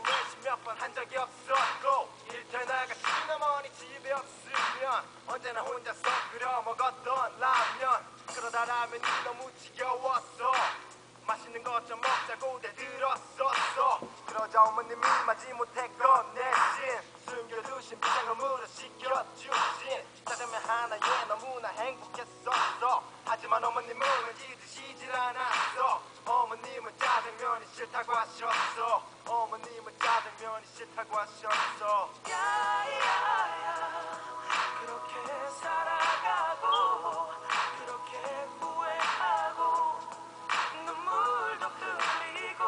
외식 몇 번 한 적이 없었고 일터에 나가신 어머니 집에 없으면 언제나 혼자서 끓여 먹었던 라면. 그러다 라면이 너무 지겨웠어. 맛있는 것 좀 먹자고 대들었었어. 그러자 어머님이 마지못해 꺼내신 숨겨두신 비상금으로 시켜주신 짜장면 하나에 너무나 행복했었어. 하지만 어머님은 왠지 드시질 않았어. 어머님은 짜장면이 싫다고 하셨어. 어머님은 짜장면이 싫다고 하셨어. 야야야 그렇게 살아가고 그렇게 후회하고 눈물도 흘리고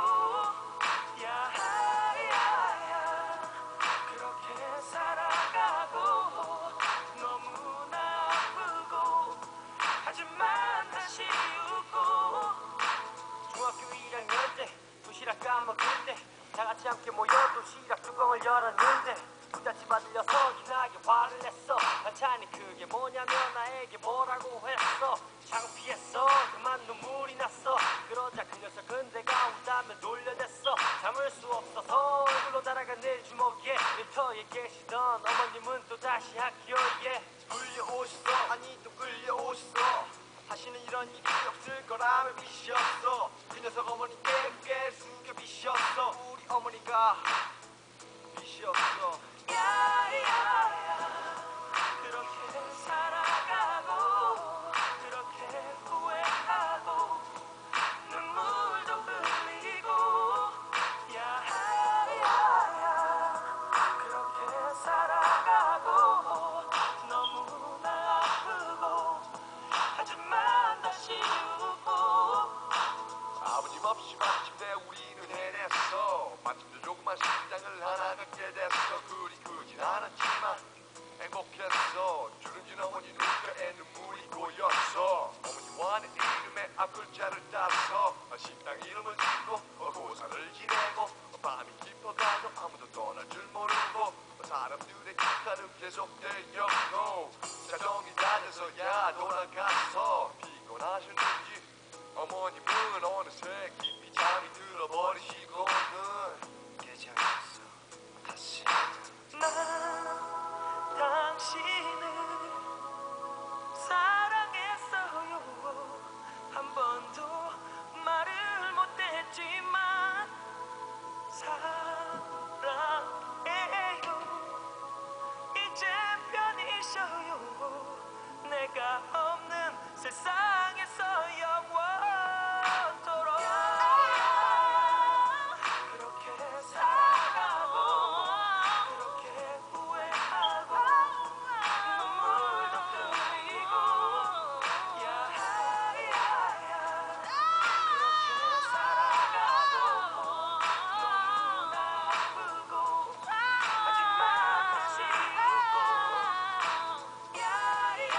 야야야 그렇게 살아가고 너무나 아프고 하지만 다시 웃고 중학교 1학년 때 도시락 까먹을 때 다같이 함께 모여 도시락 뚜껑을 열었는데 부잣집 아들려서 기나게 화를 냈어. 반찬이 그게 뭐냐며 나에게 뭐라고 했어. 창피했어. 그만 눈물이 났어. 그러자 그 녀석은 내가 온다면 놀려댔어. 참을 수 없어서 얼굴로 날아간 내 주먹에 일터에 계시던 어머님은 또다시 학교에 끌려오셨어. 아니 또 끌려오셨어. 다시는 이런 일이 없을 거라며 비셨어. 그 녀석 어머니께 고개를 숙여 비셨어. 우리 어머니가 비셨어. 야야야 그렇게 살아가고 그렇게 후회하고 눈물도 흘리고 야야야 그렇게 살아가고 너무나 아프고 하지만 다시 웃고 아버님 없이 마침내 우리는 해냈어. 마침내 조그만 식당을 하나 갖게 됐어. 그리 크진 않았지만 행복했어. 주름진 어머니 눈가에 눈물이 고였어. 어머니와 내 이름의 앞글자를 따서 식당 이름을 짓고 고사를 지내고 밤이 깊어가도 아무도 떠날 줄 모르고 사람들의 기타는 계속되었고 자정이 다 돼서야 돌아가서 피곤하셨는지 어머님은 어느새 깊이 잠이 들어버리시고는 계좌였어. 다시 난 당신을 사랑했어요. 한 번도 말을 못했지만 사랑해요. 이제 편히 쉬어요. 내가 없는 세상에서 영원토록 그렇게 살아가고 그렇게 후회하고 눈물도 흘리고 야야야 그렇게 살아가고 너무나 아프고 하지만 다시 웃고 야야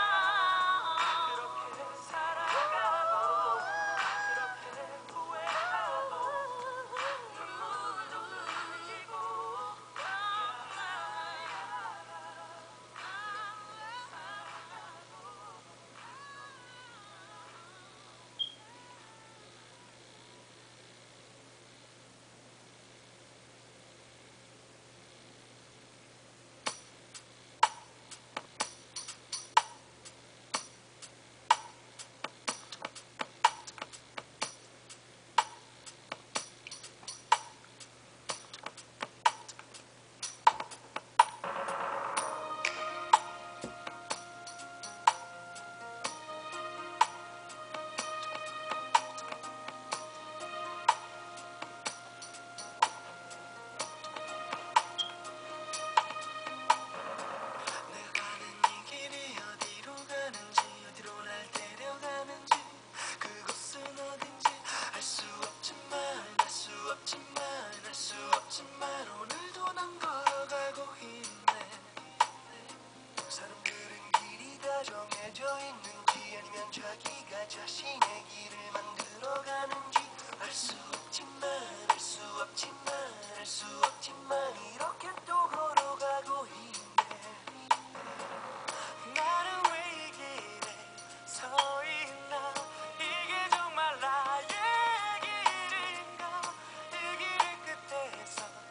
그렇게 살아가고 그렇게 후회하고 눈물도 흘리고 자신의 길을 만들어가는지 알 수 없지만 알 수 없지만 알 수 없지만 이렇게 또 걸어가고 있네. 나는 왜 이 길에 서 있나. 이게 정말 나의 길인가. 이 길 끝에서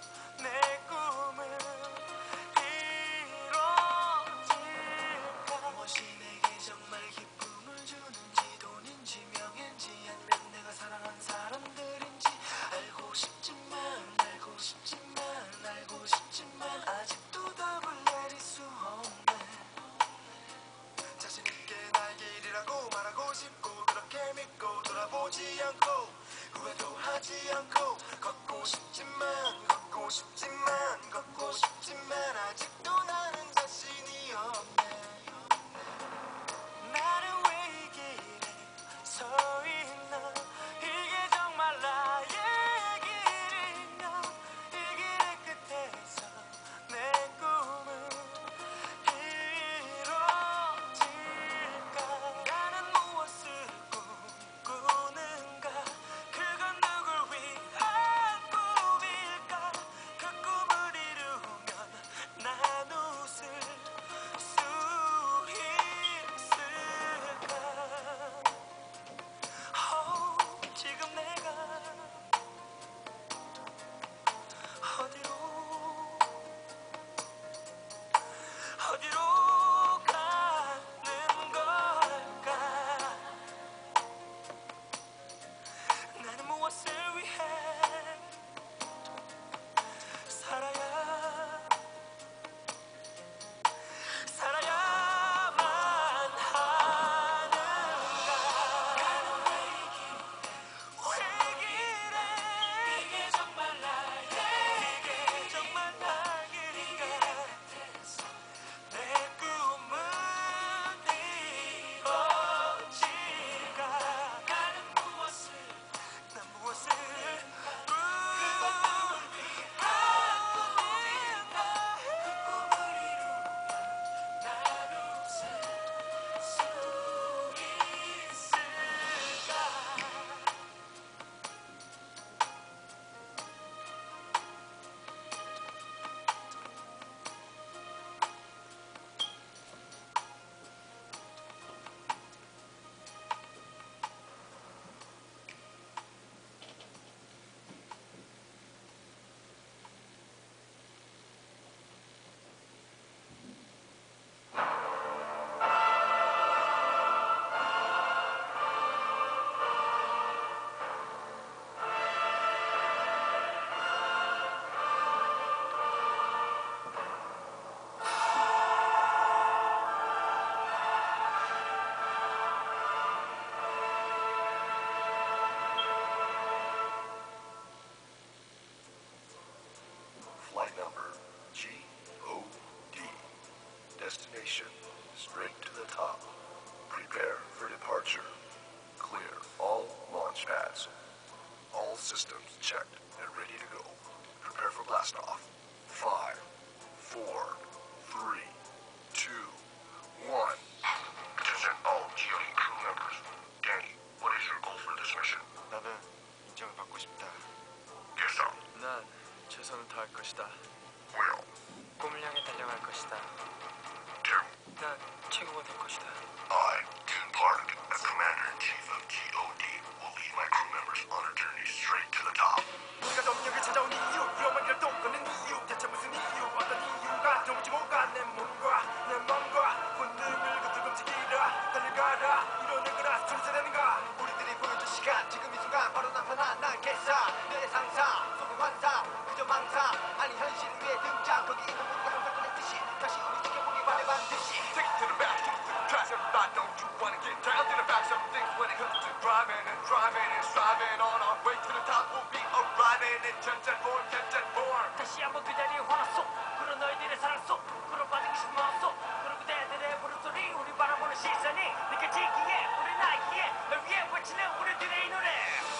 할 것이다. 꿈을 향해 달려갈 것이다. 난 최고가 될 것이다. I, Tim Park, as Commander-in-Chief of G.O.D, will lead my crew members on a journey straight to the top. 우리가 점령을 찾아온 이유, 위험한 길을 똥걷는 이유, 대체 무슨 이유, 어떤 이유가 좋은지 뭔가 내 몸과 내 맘과 본능을 그들 움직이라 달려가라 이뤄내거라 존재되는가. 우리들이 보여준 시간, 지금 이 순간 바로 나타나 난 개사 내 상상 속의 환상 그저 망상 아니 현실 위에 등장 거기 있는 우리가 항상 그랬듯이 다시 우리 지켜보기 바래 반드시. Take it to the back, to the track. Everybody, don't you wanna get down to the back? Some things when it comes to driving and striving on our way to the top. We'll be arriving in 10-4. 다시 한번 그 자리에 화났어. 그런 너희들의 사랑 속 그런 받은 게 심었어. 그런 그대들의 부르소리 우리 바라보는 시선이 느껴지기에 우리 나이에 널 위해 외치는 우리들의 이 노래.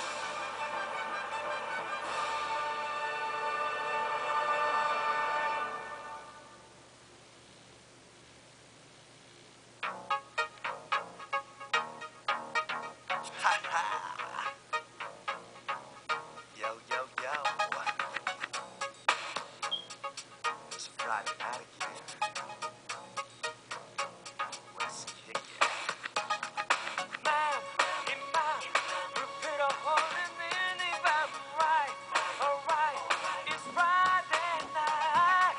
Yo, yo, yo. It's a Friday night again. Let's kick it. 맘, 입만 불필요 오르는 이 밤. Right, alright, it's Friday night.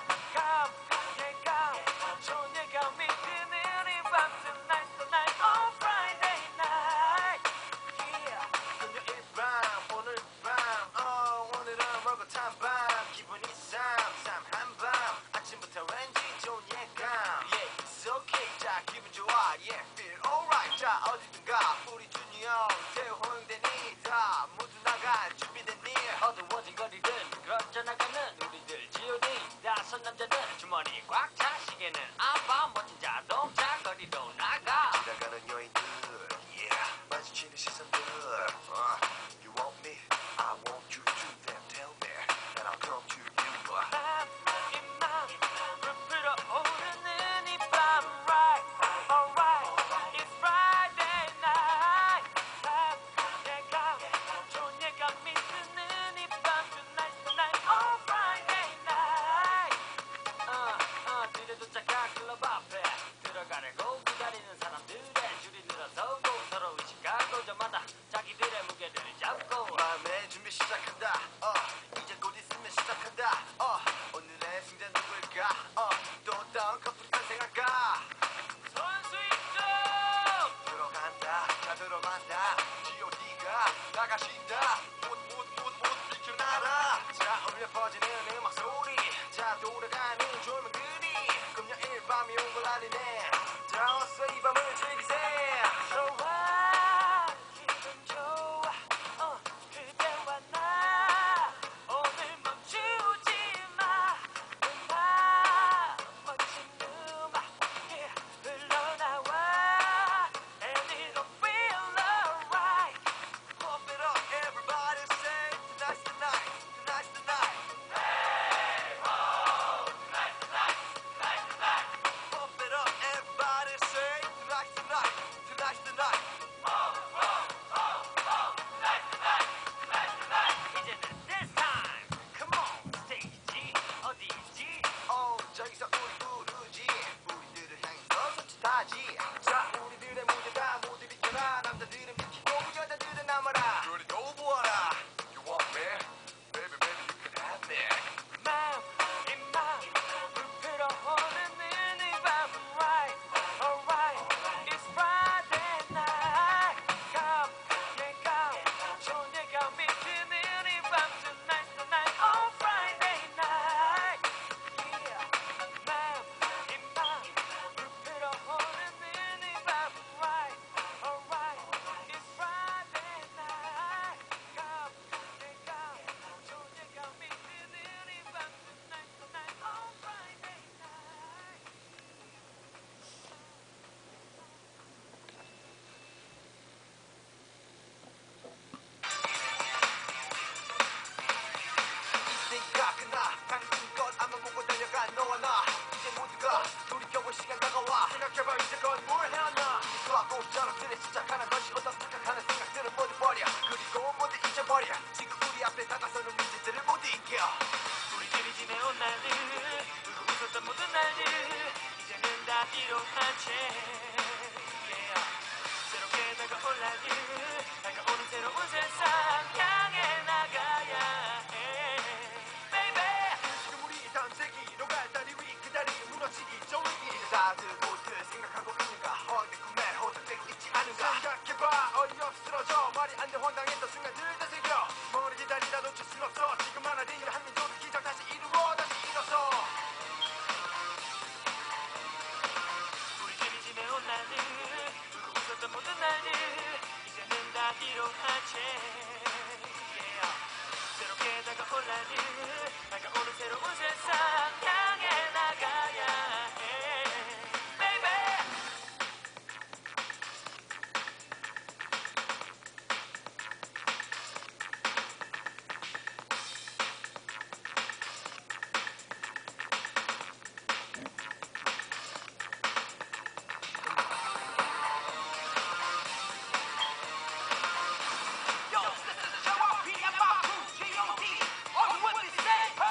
예감, 좋은 예감이 드는 이 밤. Tonight's the night, oh Friday night. Yeah. 금요일 밤, 오늘 밤, 오늘은 먹고 탄 밤. 기분이 쌈한 밤. 아침부터 왠지 좋은 예감. Yeah, it's okay. 자, 기분 좋아. Yeah, feel alright. 자, 어디든가 우리 주니어 대호 호응되니 다 모두 나갈 준비됐니? 어두워진 거리를 걸어 나가는 우리들 G.O.D 나선 남자는 주머니 꽉 차 시계는 안밤 멋진 자동차 거리로 나가. 지나가는 여인들, yeah, 마주치는 시선들. You want me? I want you to them. Tell me, and I'll come to you. 맘, 입만 불필요 오르는 이 밤. Right, alright, it's Friday night. 예감, 좋은 예감이 드는 이 밤. Tonight's the night, oh Friday night. 뒤에 도착한 클럽 앞에 들어가려고 기다리는 사람들의 줄이 늘어서고 서로 의식하고 저마다 자기들의 무게를 잡고 마음의 준비 시작한다. 이제 곧 있으면 시작한다. 오늘의 승자 누굴까? 또 어떤 커플이 탄생할까? 선수 입장. 들어간다, 다 들어간다. G.O.D가 나가신다. 못 비켜나라. 자, 울려 퍼지는 음악 소리. 자, 돌아가는 조명들이 금요일 밤이 온 걸 알리네. 자, 어서 이 밤을 즐기세. 좋아, 기분 좋아. 그대와 나 오늘 멈추지 마. 음악, 멋진 음악, yeah, 흘러나와. And it'll feel alright. Pump it up, everybody say tonight's the night. Tonight's the night. Pump it up, everybody say tonight's the night. Tonight's the night. 이제는 this time. Come on, stage. 어디지? 저기서 우리 부르지. 우리들을 향해서 손짓하지. 자, 우리들의 무대다 모두 비켜라. 남자들은 비키고 여자들은 남아라. 우리 또 보아라. You want me? Baby, you can have me. 맘, 입만 불필요 오르는 이 밤. Right, alright, it's Friday night. 예감, 좋은 예감이 드는 이 밤. Tonight's the night, oh Friday night. Yeah. 맘, 입만 불필요 오르는 이 밤. Right, alright, it's Friday night. 예감, 좋은 예감이 드는 이 밤. Tonight's the night, oh Friday night. 이때가 끝나. 당신껏 앞만 보고 달려간 너와 나. 이제 모두가 돌이켜볼 시간 다가와. 생각해봐 이제껏 뭘 해왔나. 수학고 저녁들에 시작하는 것이 어떤 착각하는 생각들을 모두 버려. 그리고 모두 잊어버려. 지금 우리 앞에 다가서는 문제들을 모두 이겨. 우리들이 하지. Yeah. 새롭게 다가올 날들 다가오는 새로운 세상 향해 나가야 해. Baby. 지금 우리 다음 세기로 갈 다리 위 그 다리 무너지기 전에 다들 모두 생각하고 있는가 어디 꿈에 호적되고 있지 않은가 생각해봐 어이없으러져 말이 안 돼 황당했던 순간들 다 새겨 멍하니 기다리다 놓칠 순 없어 지금 하나 되는 한민족의 기적 다시 이루어 다시 일어서 우리들이 지내온 날들 울고 웃었던 모든 날들 이제는 다 뒤로하지. Yeah. 새롭게 다가올 날들 다가오는 새로운 세상 향해 나가야 해. Baby. Yo, this is the G.O.D. and my crew, G.O.D. All you with me say, ho!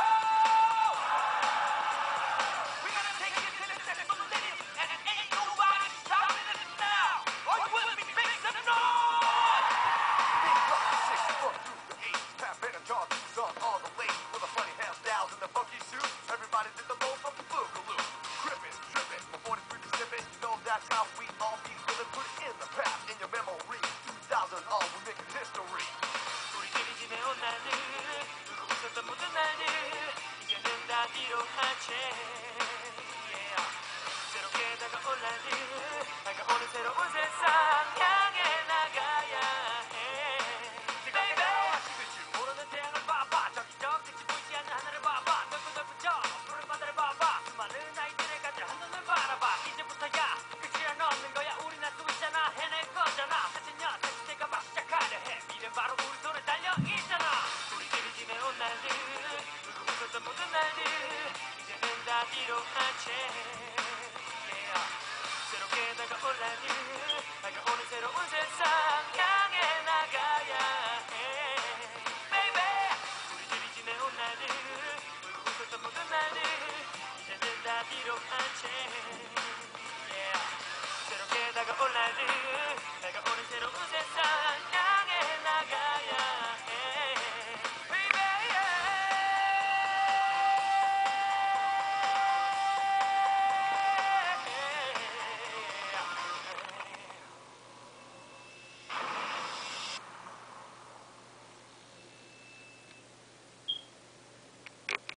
We're gonna take it to the next millennium, and ain't nobody stopping us now. All you with me, make some noise! Big rock, 6 foot through the 8 Pat Better jaw dudes on all the ladies with the funny hairstyles and the funky suits everybody did the low from the boogaloo crippin', trippin', my 43 Pacific you know that's how we all be living put it in the past in your memory 2000 all we're making history 우리들이 지내온 날들 울고 웃었던 모든 날들 이제는 다 뒤로하지. Yeah. 새롭게 다가올 날들 다가오는 새로운 세상 향해 나가야 해. Baby. 식을 줄 모르는 태양을 봐봐 저기 저 끝이 보이지 않는 하늘을 봐봐 넓고 저 푸른 바다를 봐봐 수많은 아이들의 가들 한눈을 바라봐 이제부터야 끝이란 없는 거야 우린 할 수 있잖아 해낼 거잖아 사천년 다시 내가 막 시작하려 해 미래는 바로 우리 손에 달려있잖아. 우리들이 지내온 날들 울고 웃었던 모든 날들 이제는 다 뒤로하지. Yeah. 새롭게 다가올 날들 다가오는 새로운 세상